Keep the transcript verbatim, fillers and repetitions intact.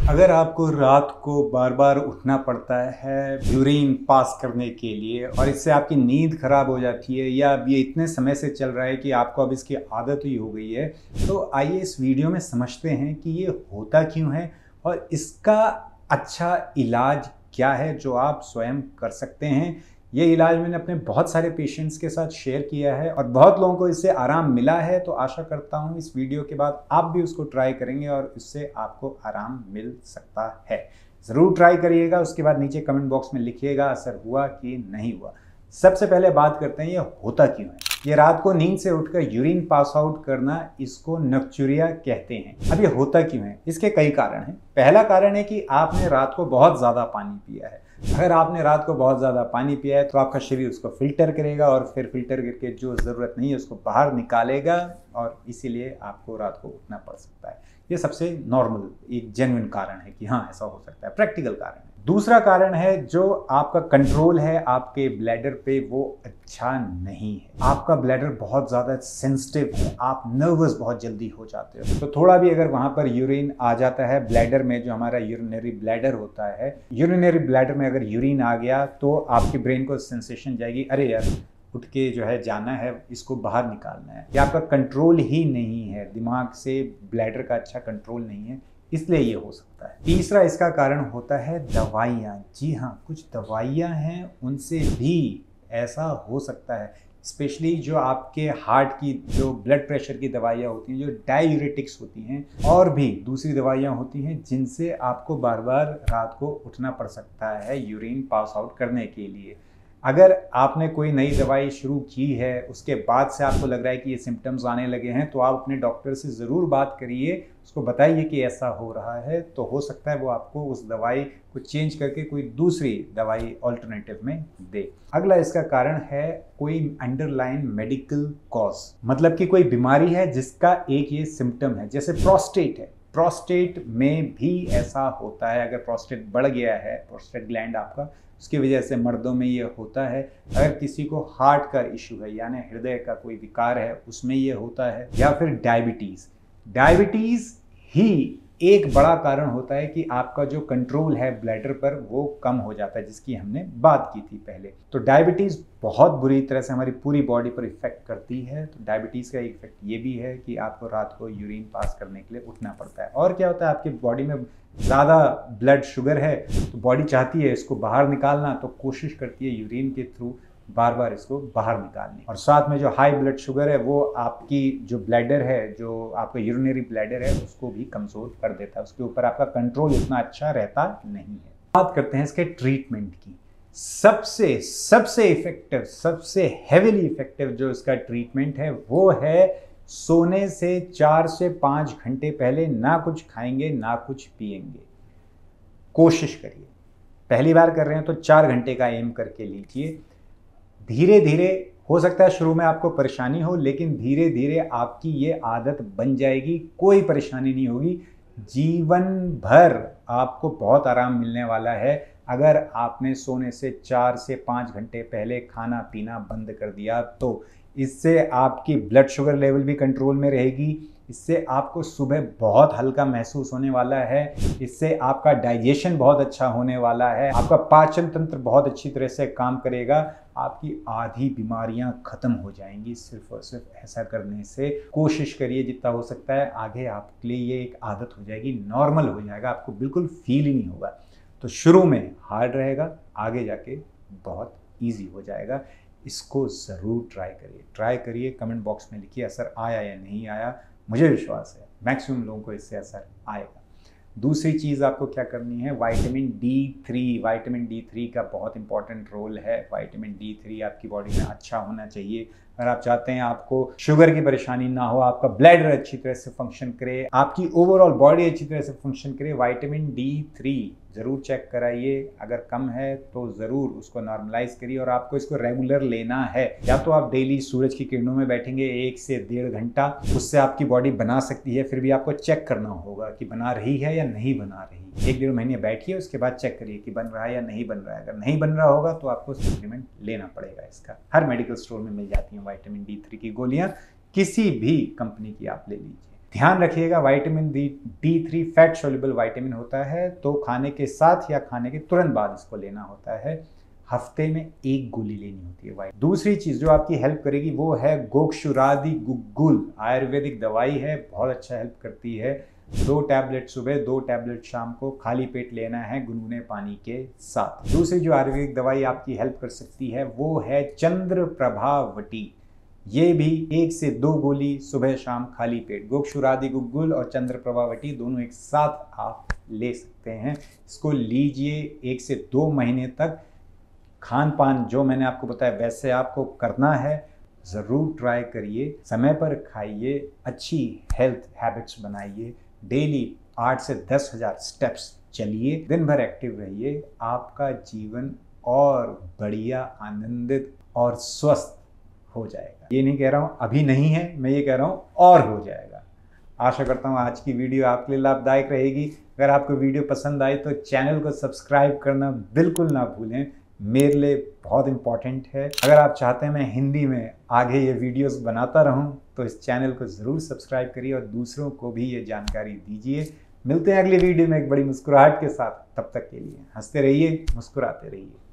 अगर आपको रात को बार बार उठना पड़ता है यूरिन पास करने के लिए और इससे आपकी नींद खराब हो जाती है या अब ये इतने समय से चल रहा है कि आपको अब इसकी आदत ही हो गई है, तो आइए इस वीडियो में समझते हैं कि ये होता क्यों है और इसका अच्छा इलाज क्या है जो आप स्वयं कर सकते हैं। ये इलाज मैंने अपने बहुत सारे पेशेंट्स के साथ शेयर किया है और बहुत लोगों को इससे आराम मिला है, तो आशा करता हूँ इस वीडियो के बाद आप भी उसको ट्राई करेंगे और इससे आपको आराम मिल सकता है। ज़रूर ट्राई करिएगा, उसके बाद नीचे कमेंट बॉक्स में लिखिएगा असर हुआ कि नहीं हुआ। सबसे पहले बात करते हैं ये होता क्यों है। ये रात को नींद से उठकर यूरिन पास आउट करना, इसको नक्चुरिया कहते हैं। अब ये होता क्यों है, इसके कई कारण हैं। पहला कारण है कि आपने रात को बहुत ज़्यादा पानी पिया है। अगर आपने रात को बहुत ज़्यादा पानी पिया है तो आपका शरीर उसको फिल्टर करेगा और फिर फिल्टर करके जो ज़रूरत नहीं है उसको बाहर निकालेगा और इसीलिए आपको रात को उठना पड़ सकता है। ये सबसे नॉर्मल एक जेन्युइन कारण है कि हाँ ऐसा हो सकता है, प्रैक्टिकल कारण है। दूसरा कारण है जो आपका कंट्रोल है आपके ब्लैडर पे, वो अच्छा नहीं है। आपका ब्लैडर बहुत ज़्यादा सेंसिटिव है, आप नर्वस बहुत जल्दी हो जाते हो। तो थोड़ा भी अगर वहाँ पर यूरिन आ जाता है ब्लैडर में, जो हमारा यूरिनरी ब्लैडर होता है, यूरिनरी ब्लैडर में अगर यूरिन आ गया तो आपके ब्रेन को सेंसेशन जाएगी, अरे यार उठ के जो है जाना है, इसको बाहर निकालना है। या आपका कंट्रोल ही नहीं है, दिमाग से ब्लैडर का अच्छा कंट्रोल नहीं है, इसलिए ये हो सकता है। तीसरा इसका कारण होता है दवाइयाँ। जी हाँ, कुछ दवाइयाँ हैं उनसे भी ऐसा हो सकता है। स्पेशली जो आपके हार्ट की जो ब्लड प्रेशर की दवाइयाँ होती हैं, जो डाययूरेटिक्स होती हैं, और भी दूसरी दवाइयाँ होती हैं जिनसे आपको बार बार रात को उठना पड़ सकता है यूरिन पास आउट करने के लिए। अगर आपने कोई नई दवाई शुरू की है, उसके बाद से आपको लग रहा है कि ये सिम्टम्स आने लगे हैं, तो आप अपने डॉक्टर से ज़रूर बात करिए, उसको बताइए कि ऐसा हो रहा है। तो हो सकता है वो आपको उस दवाई को चेंज करके कोई दूसरी दवाई ऑल्टरनेटिव में दे। अगला इसका कारण है कोई अंडरलाइन मेडिकल कॉज, मतलब कि कोई बीमारी है जिसका एक ये सिम्टम है। जैसे प्रोस्टेट है, प्रोस्टेट में भी ऐसा होता है। अगर प्रोस्टेट बढ़ गया है, प्रोस्टेट ग्लैंड आपका, उसकी वजह से मर्दों में ये होता है। अगर किसी को हार्ट का इशू है यानी हृदय का कोई विकार है, उसमें ये होता है। या फिर डायबिटीज़, डायबिटीज़ ही एक बड़ा कारण होता है कि आपका जो कंट्रोल है ब्लैडर पर वो कम हो जाता है, जिसकी हमने बात की थी पहले। तो डायबिटीज़ बहुत बुरी तरह से हमारी पूरी बॉडी पर इफेक्ट करती है। तो डायबिटीज़ का एक इफेक्ट ये भी है कि आपको रात को यूरिन पास करने के लिए उठना पड़ता है। और क्या होता है, आपकी बॉडी में ज़्यादा ब्लड शुगर है तो बॉडी चाहती है इसको बाहर निकालना, तो कोशिश करती है यूरिन के थ्रू बार बार इसको बाहर निकालने। और साथ में जो हाई ब्लड शुगर है वो आपकी जो ब्लैडर है, जो आपका यूरिनरी ब्लैडर है, उसको भी कमज़ोर कर देता है। उसके ऊपर आपका कंट्रोल उतना अच्छा रहता नहीं है। बात करते हैं इसके ट्रीटमेंट की। सबसे सबसे इफेक्टिव, सबसे हेविली इफेक्टिव जो इसका ट्रीटमेंट है वो है सोने से चार से पाँच घंटे पहले ना कुछ खाएंगे ना कुछ पिएंगे। कोशिश करिए, पहली बार कर रहे हैं तो चार घंटे का एम करके लीजिए। धीरे धीरे, हो सकता है शुरू में आपको परेशानी हो, लेकिन धीरे धीरे आपकी ये आदत बन जाएगी, कोई परेशानी नहीं होगी। जीवन भर आपको बहुत आराम मिलने वाला है अगर आपने सोने से चार से पाँच घंटे पहले खाना पीना बंद कर दिया तो। इससे आपकी ब्लड शुगर लेवल भी कंट्रोल में रहेगी, इससे आपको सुबह बहुत हल्का महसूस होने वाला है, इससे आपका डाइजेशन बहुत अच्छा होने वाला है, आपका पाचन तंत्र बहुत अच्छी तरह से काम करेगा, आपकी आधी बीमारियां खत्म हो जाएंगी सिर्फ और सिर्फ ऐसा करने से। कोशिश करिए जितना हो सकता है, आगे आपके लिए ये एक आदत हो जाएगी, नॉर्मल हो जाएगा, आपको बिल्कुल फील ही नहीं होगा। तो शुरू में हार्ड रहेगा, आगे जाके बहुत ईजी हो जाएगा। इसको ज़रूर ट्राई करिए, ट्राई करिए, कमेंट बॉक्स में लिखिए असर आया या नहीं आया। मुझे विश्वास है मैक्सिमम लोगों को इससे असर आएगा। दूसरी चीज़ आपको क्या करनी है, vitamin D three. Vitamin D three का बहुत इंपॉर्टेंट रोल है। विटामिन डी थ्री आपकी बॉडी में अच्छा होना चाहिए अगर आप चाहते हैं आपको शुगर की परेशानी ना हो, आपका ब्लैडर अच्छी तरह से फंक्शन करे, आपकी ओवरऑल बॉडी अच्छी तरह से फंक्शन करे। विटामिन डी थ्री ज़रूर चेक कराइए, अगर कम है तो ज़रूर उसको नॉर्मलाइज करिए और आपको इसको रेगुलर लेना है। या तो आप डेली सूरज की किरणों में बैठेंगे एक से डेढ़ घंटा, उससे आपकी बॉडी बना सकती है, फिर भी आपको चेक करना होगा कि बना रही है या नहीं बना रही। एक डेढ़ महीने बैठिए, उसके बाद चेक करिए कि बन रहा है या नहीं बन रहा है। अगर नहीं बन रहा होगा तो आपको सप्लीमेंट लेना पड़ेगा। इसका हर मेडिकल स्टोर में मिल जाती हैं विटामिन डी थ्री की गोलियाँ, किसी भी कंपनी की आप ले लीजिए। ध्यान रखिएगा, vitamin D D three fat soluble vitamin होता है, तो खाने के साथ या खाने के तुरंत बाद इसको लेना होता है। हफ्ते में एक गोली लेनी होती है वाइट। दूसरी चीज़ जो आपकी हेल्प करेगी वो है गोक्षुरादि गुग्गुल, आयुर्वेदिक दवाई है, बहुत अच्छा हेल्प करती है। दो टैबलेट सुबह, दो टैबलेट शाम को खाली पेट लेना है गुनगुने पानी के साथ। दूसरी जो आयुर्वेदिक दवाई आपकी हेल्प कर सकती है वो है चंद्र प्रभावटी। ये भी एक से दो गोली सुबह शाम खाली पेट, गोक्षुरादि गुग्गुल और चंद्र प्रभावटी दोनों एक साथ आप ले सकते हैं। इसको लीजिए एक से दो महीने तक। खान पान जो मैंने आपको बताया वैसे आपको करना है, ज़रूर ट्राई करिए, समय पर खाइए, अच्छी हेल्थ हैबिट्स बनाइए, डेली आठ से दस हज़ार स्टेप्स चलिए, दिन भर एक्टिव रहिए, आपका जीवन और बढ़िया, आनंदित और स्वस्थ हो जाएगा। ये नहीं कह रहा हूँ अभी नहीं है, मैं ये कह रहा हूँ और हो जाएगा। आशा करता हूँ आज की वीडियो आपके लिए लाभदायक रहेगी। अगर आपको वीडियो पसंद आई तो चैनल को सब्सक्राइब करना बिल्कुल ना भूलें, मेरे लिए बहुत इम्पॉर्टेंट है। अगर आप चाहते हैं मैं हिंदी में आगे ये वीडियोस बनाता रहूं तो इस चैनल को ज़रूर सब्सक्राइब करिए और दूसरों को भी ये जानकारी दीजिए। मिलते हैं अगली वीडियो में एक बड़ी मुस्कुराहट के साथ, तब तक के लिए हंसते रहिए, मुस्कुराते रहिए।